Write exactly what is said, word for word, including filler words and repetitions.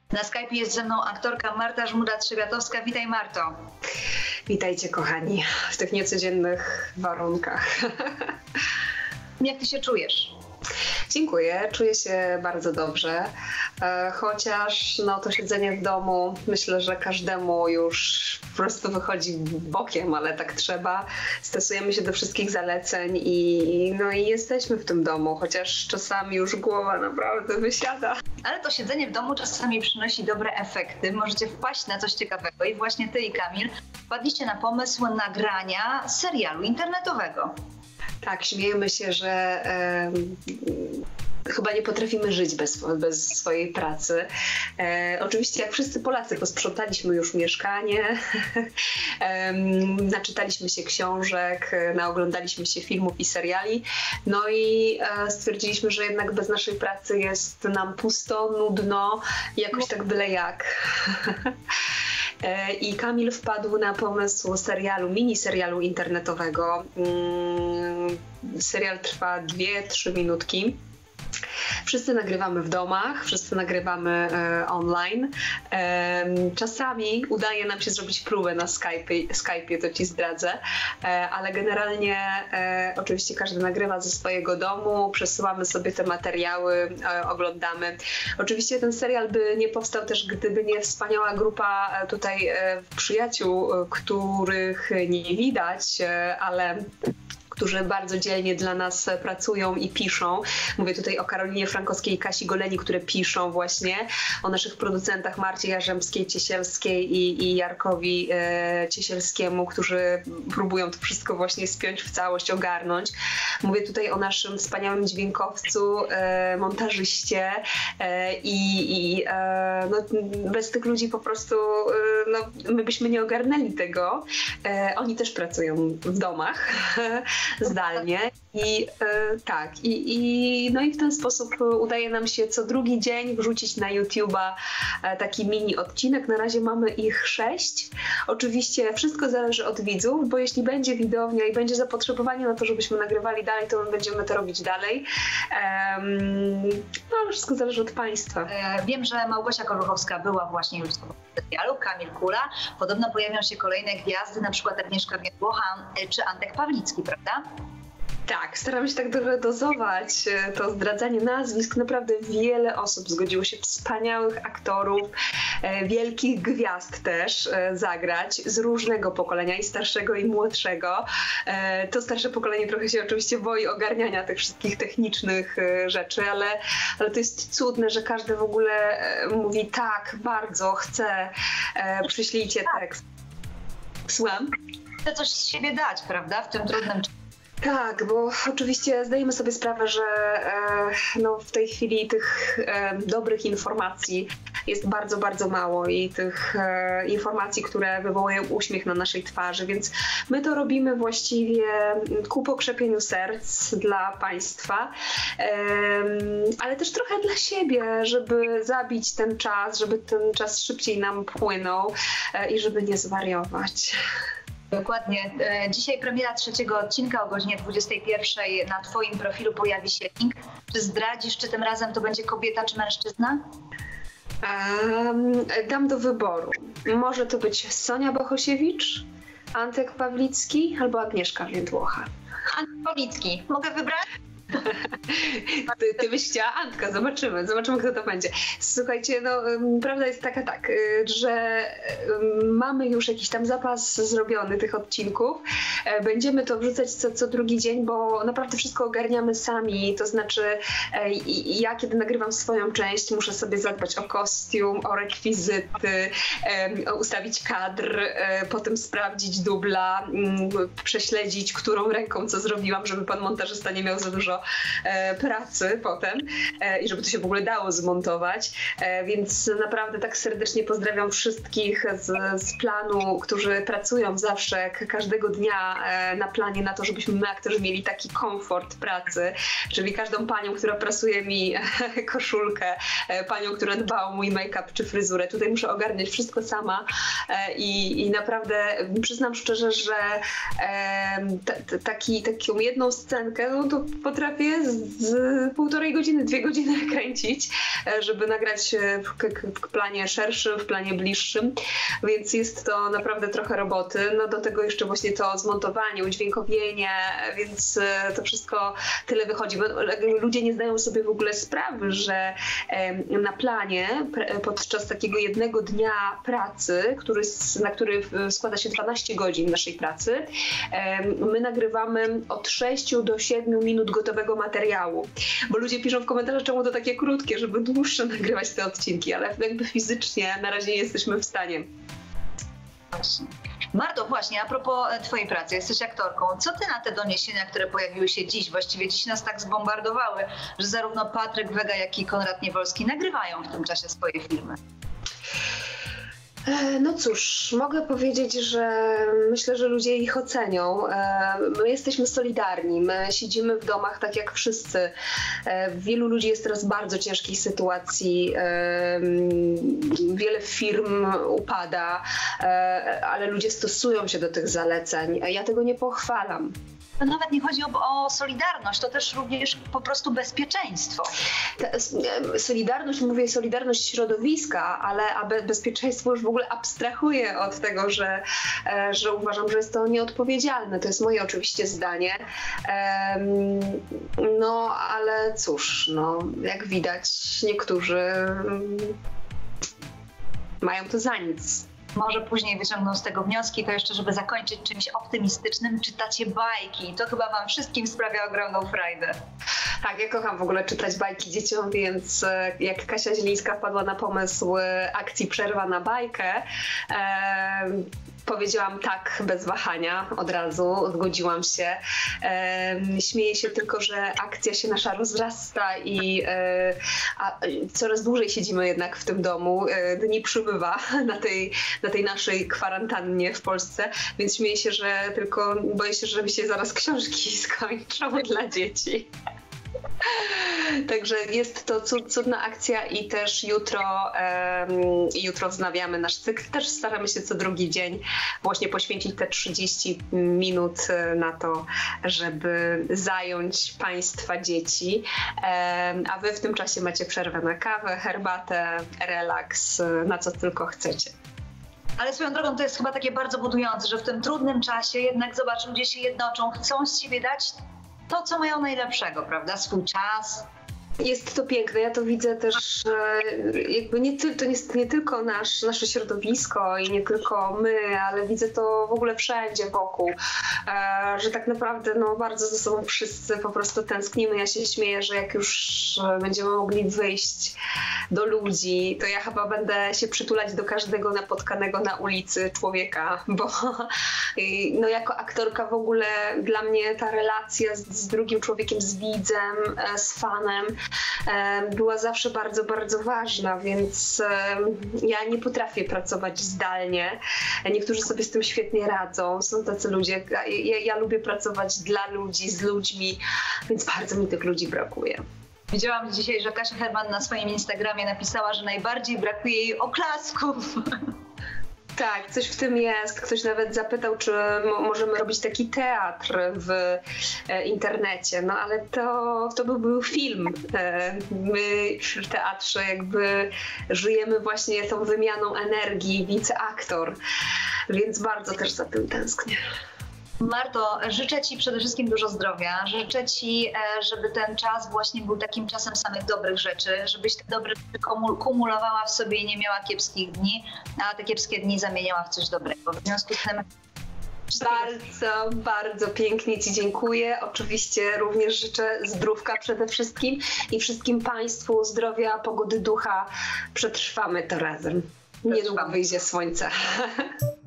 Na Skype jest ze mną aktorka Marta Żmura-Trzebiatowska. Witaj, Marto. Witajcie, kochani, w tych niecodziennych warunkach. Jak ty się czujesz? Dziękuję, czuję się bardzo dobrze, chociaż no, to siedzenie w domu myślę, że każdemu już po prostu wychodzi bokiem, ale tak trzeba. Stosujemy się do wszystkich zaleceń i, no, i jesteśmy w tym domu, chociaż czasami już głowa naprawdę wysiada. Ale to siedzenie w domu czasami przynosi dobre efekty. Możecie wpaść na coś ciekawego i właśnie ty i Kamil wpadliście na pomysł nagrania serialu internetowego. Tak, śmiejemy się, że e, chyba nie potrafimy żyć bez, bez swojej pracy. E, oczywiście jak wszyscy Polacy posprzątaliśmy już mieszkanie, e, naczytaliśmy się książek, naoglądaliśmy się filmów i seriali, no i e, stwierdziliśmy, że jednak bez naszej pracy jest nam pusto, nudno, jakoś tak byle jak. I Kamil wpadł na pomysł serialu, mini serialu internetowego. Serial trwa dwie trzy minutki. Wszyscy nagrywamy w domach, wszyscy nagrywamy e, online. E, czasami udaje nam się zrobić próbę na Skype'ie, Skype'ie to ci zdradzę, e, ale generalnie e, oczywiście każdy nagrywa ze swojego domu, przesyłamy sobie te materiały, e, oglądamy. Oczywiście ten serial by nie powstał też, gdyby nie wspaniała grupa e, tutaj e, przyjaciół, e, których nie widać, e, ale którzy bardzo dzielnie dla nas pracują i piszą. Mówię tutaj o Karolinie Frankowskiej i Kasi Goleni, które piszą właśnie, o naszych producentach Marcie Jarzębskiej-Ciesielskiej i, i Jarkowi e, Ciesielskiemu, którzy próbują to wszystko właśnie spiąć w całość, ogarnąć. Mówię tutaj o naszym wspaniałym dźwiękowcu, e, montażyście e, i, i e, no, bez tych ludzi po prostu e, no, my byśmy nie ogarnęli tego. E, oni też pracują w domach zdalnie i e, tak i, i no i w ten sposób udaje nam się co drugi dzień wrzucić na YouTube'a e, taki mini odcinek. Na razie mamy ich sześć. Oczywiście wszystko zależy od widzów, bo jeśli będzie widownia i będzie zapotrzebowanie na to, żebyśmy nagrywali dalej, to my będziemy to robić dalej. Um, no ale wszystko zależy od państwa. E, wiem, że Małgosia Koruchowska była właśnie już w serialu, Kamil Kula. Podobno pojawią się kolejne gwiazdy, na przykład Agnieszka Miodłocha czy Antek Pawlicki, prawda? Tak, staram się tak trochę dozować to zdradzanie nazwisk. Naprawdę wiele osób zgodziło się, wspaniałych aktorów, e, wielkich gwiazd też e, zagrać z różnego pokolenia, i starszego, i młodszego. E, to starsze pokolenie trochę się oczywiście boi ogarniania tych wszystkich technicznych e, rzeczy, ale, ale to jest cudne, że każdy w ogóle e, mówi tak, bardzo chcę, e, przyślijcie tekst. Słucham? Chcę coś z siebie dać, prawda, w tym trudnym czasie. Tak, bo oczywiście zdajemy sobie sprawę, że e, no, w tej chwili tych e, dobrych informacji jest bardzo, bardzo mało i tych e, informacji, które wywołują uśmiech na naszej twarzy, więc my to robimy właściwie ku pokrzepieniu serc dla państwa, e, ale też trochę dla siebie, żeby zabić ten czas, żeby ten czas szybciej nam płynął e, i żeby nie zwariować. Dokładnie. Dzisiaj premiera trzeciego odcinka o godzinie dwudziestej pierwszej. Na twoim profilu pojawi się link. Czy zdradzisz, czy tym razem to będzie kobieta, czy mężczyzna? Um, dam do wyboru. Może to być Sonia Bohosiewicz, Antek Pawlicki albo Agnieszka Miodłocha. Antek Pawlicki. Mogę wybrać? Ty, ty byś chciała Antka, zobaczymy, zobaczymy kto to będzie. Słuchajcie, no prawda jest taka tak, że mamy już jakiś tam zapas zrobiony tych odcinków. Będziemy to wrzucać co, co drugi dzień, bo naprawdę wszystko ogarniamy sami, to znaczy ja kiedy nagrywam swoją część muszę sobie zadbać o kostium, o rekwizyty, ustawić kadr, potem sprawdzić dubla, prześledzić którą ręką co zrobiłam, żeby pan montażysta nie miał za dużo e, pracy potem e, i żeby to się w ogóle dało zmontować, e, więc naprawdę tak serdecznie pozdrawiam wszystkich z, z planu, którzy pracują zawsze każdego dnia e, na planie na to, żebyśmy my aktorzy mieli taki komfort pracy, czyli każdą panią, która prasuje mi e, koszulkę, e, panią, która dba o mój make-up czy fryzurę, tutaj muszę ogarniać wszystko sama e, i, i naprawdę przyznam szczerze, że e, t, t, taki, taką jedną scenkę no, to potrafię potrafię z, z półtorej godziny, dwie godziny kręcić, żeby nagrać w, w planie szerszym, w planie bliższym, więc jest to naprawdę trochę roboty. No do tego jeszcze właśnie to zmontowanie, udźwiękowienie, więc to wszystko tyle wychodzi. Ludzie nie zdają sobie w ogóle sprawy, że na planie podczas takiego jednego dnia pracy, który, na który składa się dwanaście godzin naszej pracy, my nagrywamy od sześciu do siedmiu minut gotowego materiału, bo ludzie piszą w komentarzach, czemu to takie krótkie, żeby dłuższe nagrywać te odcinki, ale jakby fizycznie na razie nie jesteśmy w stanie. Właśnie. Marto, właśnie a propos twojej pracy, jesteś aktorką. Co ty na te doniesienia, które pojawiły się dziś, właściwie dziś nas tak zbombardowały, że zarówno Patryk Wega, jak i Konrad Niewolski nagrywają w tym czasie swoje filmy? No cóż, mogę powiedzieć, że myślę, że ludzie ich ocenią. My jesteśmy solidarni, my siedzimy w domach tak jak wszyscy. Wielu ludzi jest teraz w bardzo ciężkiej sytuacji. Wiele firm upada, ale ludzie stosują się do tych zaleceń. Ja tego nie pochwalam. To nawet nie chodzi o, o solidarność, to też również po prostu bezpieczeństwo. Ta, solidarność, mówię solidarność środowiska, ale a bezpieczeństwo już w ogóle abstrahuję od tego, że, że uważam, że jest to nieodpowiedzialne. To jest moje oczywiście zdanie. No ale cóż, no, jak widać niektórzy mają to za nic. Może później wyciągną z tego wnioski, to jeszcze, żeby zakończyć czymś optymistycznym, czytacie bajki. To chyba wam wszystkim sprawia ogromną frajdę. Tak, ja kocham w ogóle czytać bajki dzieciom, więc jak Kasia Zielińska wpadła na pomysł akcji Przerwa na bajkę, e, powiedziałam tak bez wahania, od razu zgodziłam się. E, śmieję się tylko, że akcja się nasza rozrasta i e, a, coraz dłużej siedzimy jednak w tym domu. E, dni przybywa na tej, na tej naszej kwarantannie w Polsce, więc śmieję się, że tylko boję się, że mi się zaraz książki skończą dla dzieci. Także jest to cudna akcja i też jutro, um, jutro wznawiamy nasz cykl. Też staramy się co drugi dzień właśnie poświęcić te trzydzieści minut na to, żeby zająć Państwa dzieci. Um, a Wy w tym czasie macie przerwę na kawę, herbatę, relaks, na co tylko chcecie. Ale swoją drogą to jest chyba takie bardzo budujące, że w tym trudnym czasie jednak zobacz, ludzie się jednoczą, chcą z siebie dać to, co mają najlepszego, prawda? Swój czas. Jest to piękne. Ja to widzę też, jakby nie, ty, to jest nie tylko nasz, nasze środowisko i nie tylko my, ale widzę to w ogóle wszędzie wokół, że tak naprawdę no, bardzo ze sobą wszyscy po prostu tęsknimy. Ja się śmieję, że jak już będziemy mogli wyjść do ludzi, to ja chyba będę się przytulać do każdego napotkanego na ulicy człowieka, bo no, jako aktorka w ogóle dla mnie ta relacja z, z drugim człowiekiem, z widzem, z fanem była zawsze bardzo, bardzo ważna, więc ja nie potrafię pracować zdalnie. Niektórzy sobie z tym świetnie radzą, są tacy ludzie. Ja, ja lubię pracować dla ludzi, z ludźmi, więc bardzo mi tych ludzi brakuje. Widziałam dzisiaj, że Kasia Herman na swoim Instagramie napisała, że najbardziej brakuje jej oklasków. Tak, coś w tym jest. Ktoś nawet zapytał, czy mo- możemy robić taki teatr w e, internecie, no ale to, to by był film. E, my w teatrze jakby żyjemy właśnie tą wymianą energii, wiceaktor, więc bardzo też za tym tęsknię. Marto, życzę Ci przede wszystkim dużo zdrowia. Życzę Ci, żeby ten czas właśnie był takim czasem samych dobrych rzeczy, żebyś te dobre rzeczy kumulowała w sobie i nie miała kiepskich dni, a te kiepskie dni zamieniała w coś dobrego. W związku z tym bardzo, bardzo pięknie Ci dziękuję. Oczywiście również życzę zdrówka przede wszystkim i wszystkim Państwu zdrowia, pogody ducha. Przetrwamy to razem. Niedługo wyjdzie słońce.